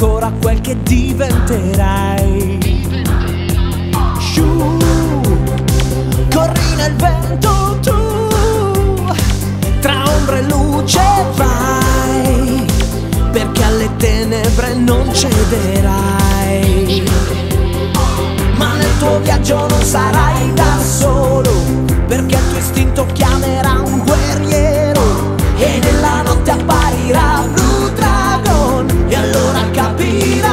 ancora quel che diventerai. Sciù, corri nel vento tu, tra ombra e luce vai, perché alle tenebre non cederai. Ma nel tuo viaggio non sarai da solo, perché il tuo istinto chiamerà un guerriero e nella notte apparirà Blue Dragon, e allora capirai,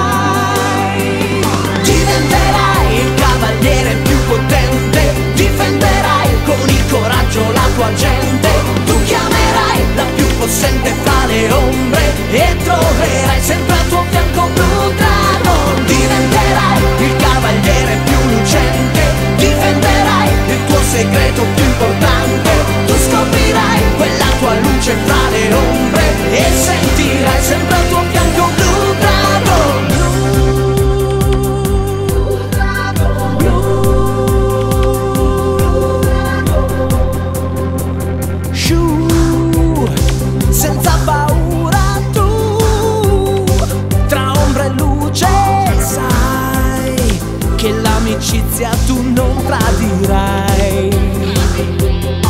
diventerai il cavaliere più potente, difenderai con il coraggio la tua gente, tu chiamerai la più possente fra le ombre e troverai sempre al tuo fianco Blue Dragon. Diventerai il cavaliere più lucente, difenderai il tuo segreto più importante, tu scoprirai quella tua luce fra le ombre e sentirai sempre al tuo fianco Blue Dragon. Blue Dragon, Blue Dragon. Shoo, senza paura tu, tra ombra e luce sai che l'amicizia tu non tradirai.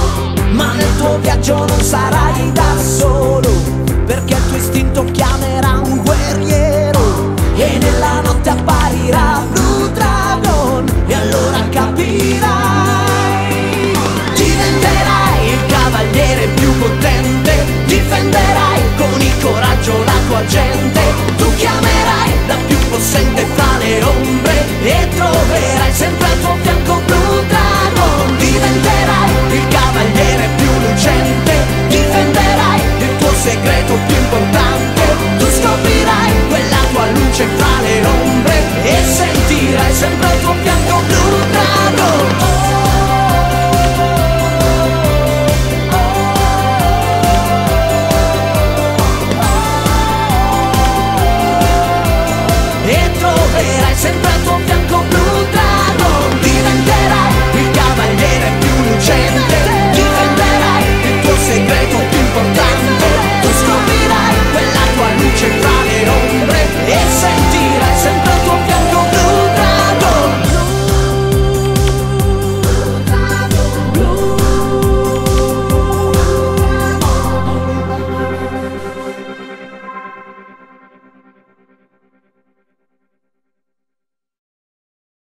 Ma nel tuo viaggio non sarai da solo, perché il tuo istinto chiamerà